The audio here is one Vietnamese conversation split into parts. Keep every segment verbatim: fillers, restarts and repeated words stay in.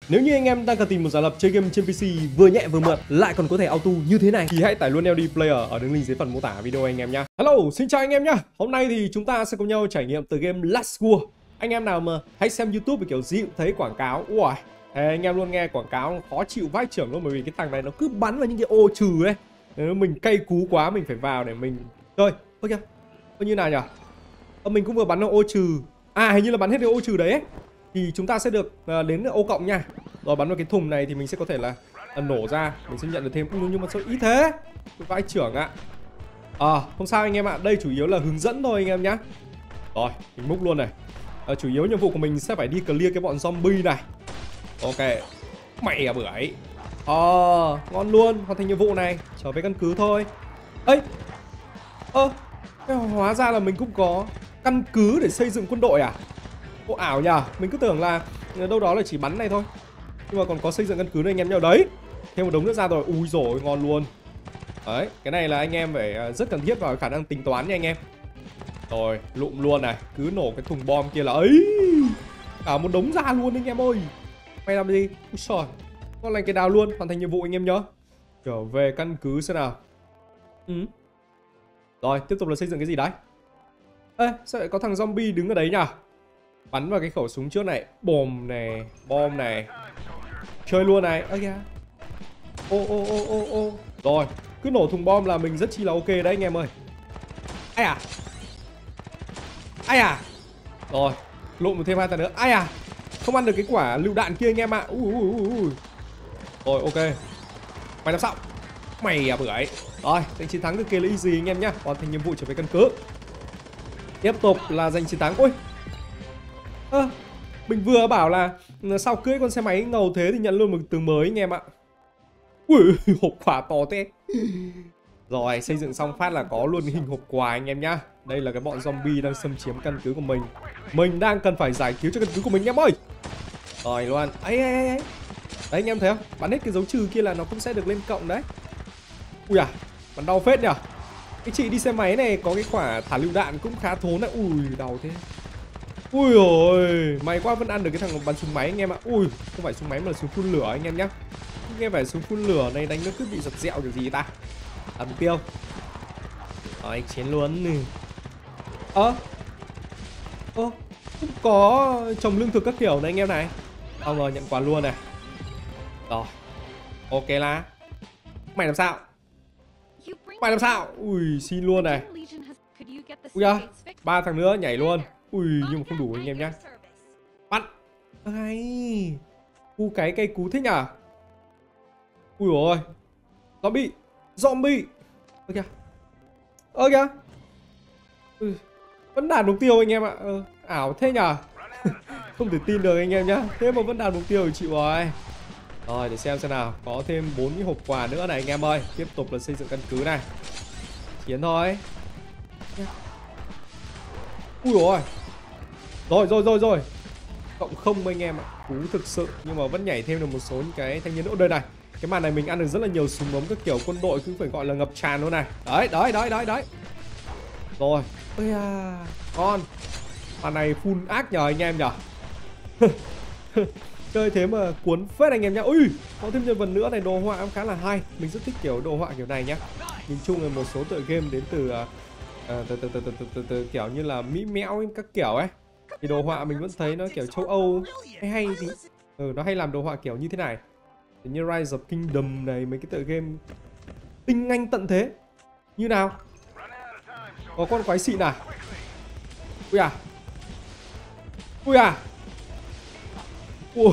Nếu như anh em đang cần tìm một giả lập chơi game trên pê xê vừa nhẹ vừa mượt lại còn có thể auto như thế này thì hãy tải luôn lờ đê Player ở đường link dưới phần mô tả video anh em nhé. Hello, xin chào anh em nhé. Hôm nay thì chúng ta sẽ cùng nhau trải nghiệm từ game Last War. Anh em nào mà hay xem YouTube thì kiểu gì cũng thấy quảng cáo. Ui, anh em luôn nghe quảng cáo khó chịu vãi chưởng luôn, bởi vì cái thằng này nó cứ bắn vào những cái ô trừ ấy. Nếu mình cay cú quá mình phải vào để mình chơi. Ơ kìa, ơ như nào nhỉ? Ờ, mình cũng vừa bắn vào ô trừ. À, hình như là bắn hết cái ô trừ đấy ấy. Thì chúng ta sẽ được uh, đến ô cộng nha. Rồi bắn vào cái thùng này thì mình sẽ có thể là uh, nổ ra. Mình sẽ nhận được thêm. Nhưng mà sao ít thế? Vãi trưởng ạ. À, không sao anh em ạ. Đây chủ yếu là hướng dẫn thôi anh em nhá. Rồi, mình múc luôn này. uh, Chủ yếu nhiệm vụ của mình sẽ phải đi clear cái bọn zombie này. Ok. Mày à bưởi. Ờ, à, ngon luôn. Hoàn thành nhiệm vụ này. Trở về căn cứ thôi. Ê. Ơ, à, hóa ra là mình cũng có căn cứ để xây dựng quân đội à? Ô ảo nhờ, mình cứ tưởng là đâu đó là chỉ bắn này thôi. Nhưng mà còn có xây dựng căn cứ này anh em nhau đấy. Thêm một đống nữa ra rồi, ui dồi ngon luôn. Đấy, cái này là anh em phải rất cần thiết vào khả năng tính toán nha anh em. Rồi, lụm luôn này, cứ nổ cái thùng bom kia là ấy. Cả một đống ra luôn anh em ơi. Mày làm gì? Úi xời, ngon lành cái đào luôn, hoàn thành nhiệm vụ anh em nhớ. Trở về căn cứ xem nào. Ừ. Rồi, tiếp tục là xây dựng cái gì đấy? Ê, sao lại có thằng zombie đứng ở đấy nhỉ? Bắn vào cái khẩu súng trước này. Bom này, bom này. Chơi luôn này. Ơ kìa. Ô ô ô ô ô. Rồi, cứ nổ thùng bom là mình rất chi là ok đấy anh em ơi. Ai à? Ai à? Rồi, lụm thêm hai thằng nữa. Ai à? Không ăn được cái quả lựu đạn kia anh em ạ. À. Ui ui ui ui. Rồi, ok. Mày làm sao? Mày à bưởi. Rồi, giành chiến thắng được kia là easy anh em nhá. Hoàn thành nhiệm vụ trở về căn cứ. Tiếp tục là giành chiến thắng. Ôi. Ơ, à, mình vừa bảo là sau cưỡi con xe máy ngầu thế thì nhận luôn một từ mới anh em ạ. Ui, hộp quà to thế. Rồi, xây dựng xong phát là có luôn hình hộp quà anh em nhá. Đây là cái bọn zombie đang xâm chiếm căn cứ của mình. Mình đang cần phải giải cứu cho căn cứ của mình anh em ơi. Rồi luôn. Ấy ấy ấy. Đấy anh em thấy không? Bắn hết cái dấu trừ kia là nó cũng sẽ được lên cộng đấy. Ui à, bắn đau phết nhỉ. Cái chị đi xe máy này có cái quả thả lựu đạn cũng khá thốn đấy. Ui, đau thế. Ui ôi, may quá vẫn ăn được cái thằng bắn súng máy anh em ạ. Ui, không phải súng máy mà là súng phun lửa anh em nhá. Nghe phải súng phun lửa này đánh nó cứ bị giật dẹo kiểu gì ta. À, mục tiêu. Rồi, chiến luôn. Ơ. Ơ, cũng có trồng lương thực các kiểu này anh em này. Không rồi, nhận quà luôn này. Rồi. Ok là. Mày làm sao? Mày làm sao? Ui, xin luôn này. Ui à, ba thằng nữa nhảy luôn. Ui, nhưng mà không đủ anh em nhá. Bắt. Ai. Cu cái cây cú thích à? Ui ôi. Zombie. Zombie. Ơ kìa. Ơ kìa. Ui. Vẫn đạt mục tiêu anh em ạ. Ờ, ảo thế nhờ. Không thể tin được anh em nhá. Thế mà vẫn đạt mục tiêu thì chịu rồi. Rồi để xem xem nào. Có thêm bốn cái hộp quà nữa này anh em ơi. Tiếp tục là xây dựng căn cứ này. Chiến thôi. Ui ôi. Rồi rồi rồi rồi. Cộng không anh em ạ. Cú thực sự. Nhưng mà vẫn nhảy thêm được một số những cái thanh niên nữa. Đây này. Cái màn này mình ăn được rất là nhiều súng ống các kiểu quân đội, cứ phải gọi là ngập tràn luôn này. Đấy đấy đấy đấy đấy. Rồi. Ôi à. Con. Màn này full ác nhờ anh em nhờ. Chơi thế mà cuốn phết anh em nhá. Ui, có thêm nhân vật nữa này, đồ họa cũng khá là hay. Mình rất thích kiểu đồ họa kiểu này nhá. Nhìn chung là một số tựa game đến từ uh, từ, từ, từ, từ, từ, từ, từ kiểu như là mỹ mẽo các kiểu ấy. Thì đồ họa mình vẫn thấy nó kiểu châu Âu hay hay tí. Ừ, nó hay làm đồ họa kiểu như thế này. Như Rise of Kingdom này, mấy cái tựa game tinh anh tận thế. Như nào? Có con quái xịn à? Ui à. Ui à. Ui.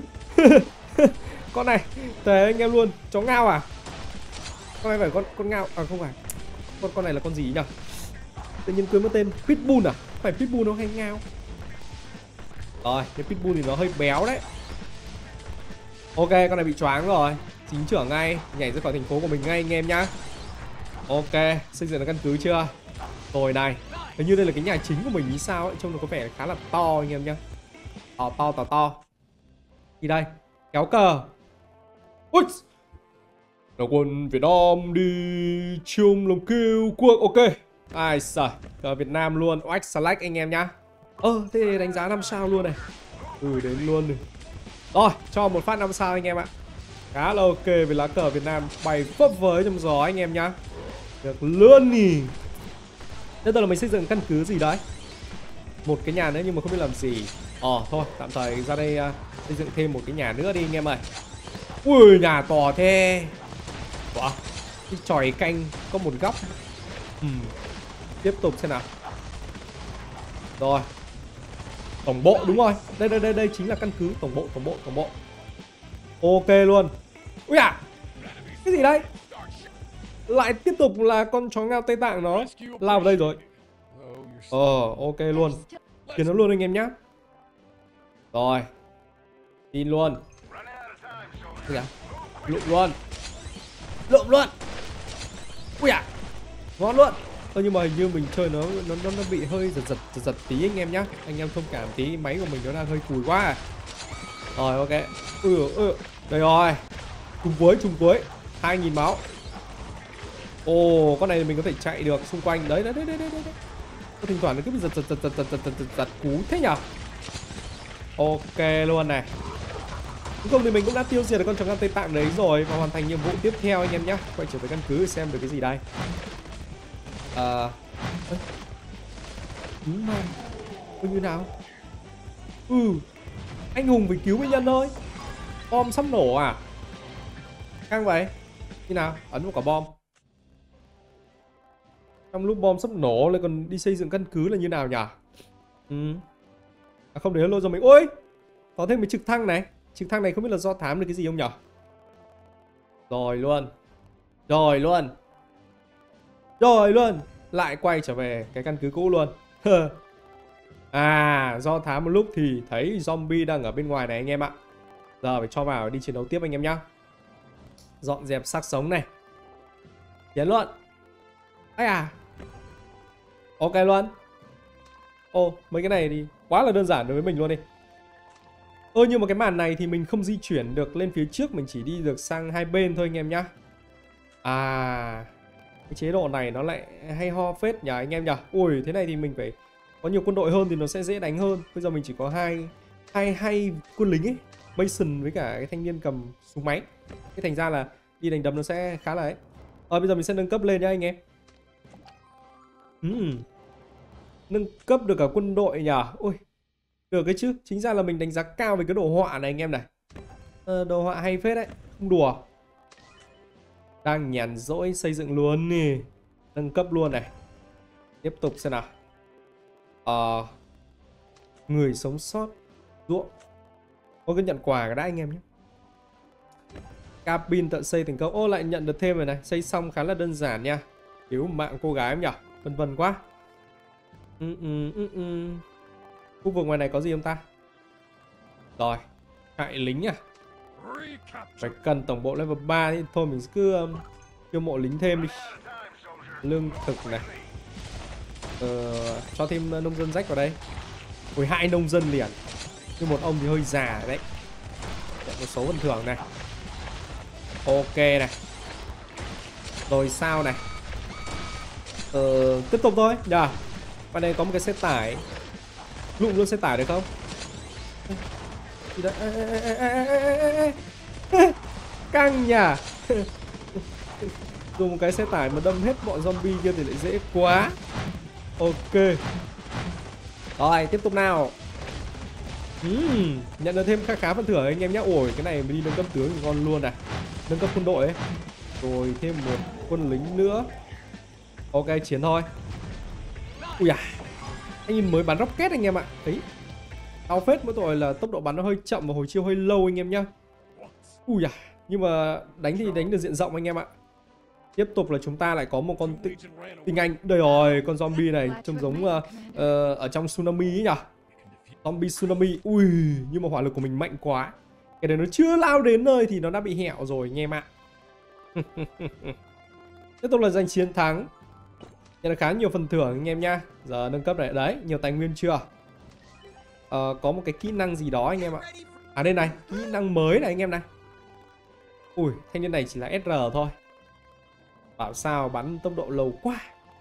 Con này thế anh em luôn. Chó ngao à? Con này phải con con ngao à? Không phải. Con con này là con gì nhỉ? Tự nhiên quên mất tên. Pitbull à? Phải Pitbull nó hay ngao. Rồi, cái Pitbull thì nó hơi béo đấy. Ok, con này bị choáng rồi. Chính trưởng ngay, nhảy ra khỏi thành phố của mình ngay anh em nhá. Ok, xây dựng được căn cứ chưa? Rồi này, hình như đây là cái nhà chính của mình như sao ấy, trông nó có vẻ khá là to anh em nhá. To to to to. Đi đây, kéo cờ. Ui, đội quân Việt Nam đi chung lòng kêu quốc. Ok. Ai giời, cờ Việt Nam luôn, oách select anh em nhá. Ơ, ờ, thế đánh giá năm sao luôn này. Ừ, đến luôn này. Rồi, cho một phát năm sao anh em ạ. Khá là ok với lá cờ Việt Nam bay phấp phới trong gió anh em nhá. Được luôn nhỉ. Tiếp theo là mình xây dựng căn cứ gì đấy. Một cái nhà nữa nhưng mà không biết làm gì. Ờ thôi, tạm thời ra đây uh, xây dựng thêm một cái nhà nữa đi anh em ơi. Ui, nhà to thế. Wow, cái chòi canh có một góc. uhm. Tiếp tục xem nào. Rồi, tổng bộ đúng rồi. Đây đây đây đây chính là căn cứ tổng bộ tổng bộ tổng bộ. Ok luôn. Ui à, cái gì đây? Lại tiếp tục là con chó ngao Tây Tạng nó lao vào đây rồi. Ờ ok luôn. Chuyển nó luôn anh em nhá. Rồi, tin luôn. Lụm luôn. Lụm luôn. Ui à, ngon luôn. Ơ nhưng mà hình như mình chơi nó nó nó, nó bị hơi giật giật giật giật tí anh em nhá. Anh em thông cảm tí, máy của mình nó đang hơi cùi quá à. Rồi ok. Ừ, ừ. Đây rồi. Trùng cuối, trùng cuối. hai nghìn máu. Ồ, con này mình có thể chạy được xung quanh. Đấy, đấy, đấy, đấy, đấy, đấy. Thỉnh thoảng nó cứ bị giật giật giật giật giật giật giật giật, giật cú thế nhở. Ok luôn này. Cuối cùng thì mình cũng đã tiêu diệt được con chó ngao Tây Tạng đấy rồi và hoàn thành nhiệm vụ tiếp theo anh em nhé. Quay trở về căn cứ xem được cái gì đây. À, cứu mang có như nào? Ừ, anh hùng phải cứu bệnh nhân thôi. Bom sắp nổ à? Căng vậy. Như nào? Ấn một quả bom. Trong lúc bom sắp nổ lại còn đi xây dựng căn cứ là như nào nhỉ? Ừ. À, không để hello cho mình. Ôi, có thêm một trực thăng này. Trực thăng này không biết là do thám được cái gì không nhỉ? Rồi luôn. Rồi luôn. Rồi luôn. Lại quay trở về cái căn cứ cũ luôn. À, do thám một lúc thì thấy zombie đang ở bên ngoài này anh em ạ. Giờ phải cho vào đi chiến đấu tiếp anh em nhá. Dọn dẹp xác sống này. Tiến luôn. Ây à. Ok luôn. Ồ, mấy cái này thì quá là đơn giản đối với mình luôn đi. Ơ nhưng mà cái màn này thì mình không di chuyển được lên phía trước, mình chỉ đi được sang hai bên thôi anh em nhá. À, cái chế độ này nó lại hay ho phết nhỉ anh em nhỉ. Ui, thế này thì mình phải có nhiều quân đội hơn thì nó sẽ dễ đánh hơn. Bây giờ mình chỉ có hai hai hai quân lính ấy, Mason với cả cái thanh niên cầm súng máy. Thế thành ra là đi đánh đấm nó sẽ khá là ấy. Rồi bây giờ mình sẽ nâng cấp lên nhá anh em. uhm. Nâng cấp được cả quân đội nhỉ. Ui, được cái chứ. Chính ra là mình đánh giá cao về cái đồ họa này anh em này. Ờ, đồ họa hay phết đấy, không đùa. Đang nhàn rỗi xây dựng luôn nè. Nâng cấp luôn này. Tiếp tục xem nào. Ờ, người sống sót ruộng. Có cái nhận quà cái đã anh em nhé. Cabin tự xây thành công. Ô, lại nhận được thêm rồi này. Xây xong khá là đơn giản nha. Cứu mạng cô gái em nhỉ. Vân vân quá. ừ, ừ, ừ, ừ. Khu vực ngoài này có gì không ta? Rồi, hại lính à? Phải cần tổng bộ level ba thì thôi mình cứ um, chiêu mộ lính thêm đi. Lương thực này. Ờ, cho thêm nông dân rách vào đây. Ôi, hai nông dân liền. Nhưng một ông thì hơi già đấy. Để một số phần thưởng này. Ok này. Rồi sao này. Ờ, tiếp tục thôi nhỉ. Và đây có một cái xe tải. Lụm luôn xe tải được không? Gì đấy? Ê, ê, ê, ê, ê, ê, ê. Căng nhỉ. Dùng một cái xe tải mà đâm hết bọn zombie kia thì lại dễ quá. Ok. Rồi tiếp tục nào. uhm, Nhận được thêm khá khá phần thưởng anh em nhé. Ôi cái này mình đi nâng cấp tướng thì ngon luôn này. Nâng cấp quân đội ấy. Rồi thêm một quân lính nữa. Ok chiến thôi. Ui à, anh nhìn mới bắn rocket anh em ạ. Đấy, đau phết, mỗi tội là tốc độ bắn nó hơi chậm và hồi chiêu hơi lâu anh em nhá. Ui à, nhưng mà đánh thì đánh được diện rộng anh em ạ. Tiếp tục là chúng ta lại có một con tinh, tinh anh. Đây rồi, con zombie này trông giống uh, uh, ở trong tsunami ấy nhỉ. Zombie tsunami. Ui, nhưng mà hỏa lực của mình mạnh quá. Cái này nó chưa lao đến nơi thì nó đã bị hẹo rồi anh em ạ. Tiếp tục là giành chiến thắng. Nhận được khá nhiều phần thưởng anh em nha. Giờ nâng cấp này, đấy, nhiều tài nguyên chưa. Ờ, có một cái kỹ năng gì đó anh em ạ. À đây này, kỹ năng mới này anh em này. Ui, thanh niên này chỉ là ét rờ thôi. Bảo sao bắn tốc độ lâu quá.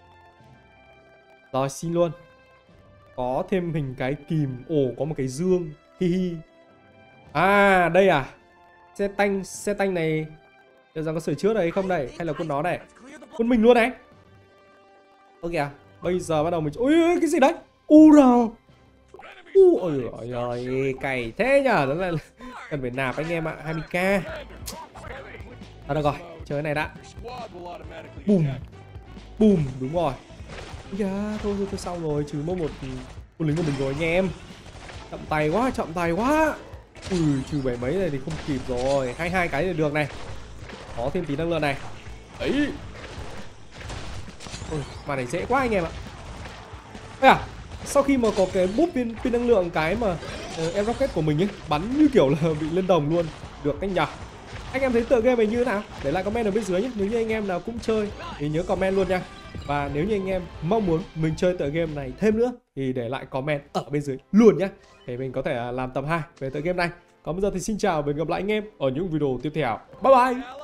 Rồi xin luôn. Có thêm hình cái kìm. Ồ, có một cái dương. Hi hi. À đây à, xe tanh xe tanh này liệu rằng có sửa chữa đấy không đây, hay là quân nó này, quân mình luôn này. Ok à, bây giờ bắt đầu mình ui cái gì đấy, u nào, ui ôi ôi cày thế nhở, đó là cần phải nạp anh em ạ. Hai mươi k. À được rồi, chơi cái này đã. Bùm bùm, đúng rồi. Yeah, thôi, thôi thôi xong rồi, trừ mất một quân lính của mình rồi anh em. Chậm tay quá, chậm tay quá. Ui, trừ bảy mấy này thì không kịp rồi. Hai hai cái thì được này. Có thêm tí năng lượng này. Ấy. Ôi, mà này dễ quá anh em ạ. Ê à, sau khi mà có cái búp pin, pin năng lượng cái mà uh, em rocket của mình ấy bắn như kiểu là bị lên đồng luôn. Được anh nhỉ. Anh em thấy tựa game này như thế nào? Để lại comment ở bên dưới nhé. Nếu như anh em nào cũng chơi thì nhớ comment luôn nha. Và nếu như anh em mong muốn mình chơi tựa game này thêm nữa thì để lại comment ở bên dưới luôn nhé, để mình có thể làm tập hai về tựa game này. Còn bây giờ thì xin chào và hẹn gặp lại anh em ở những video tiếp theo. Bye bye.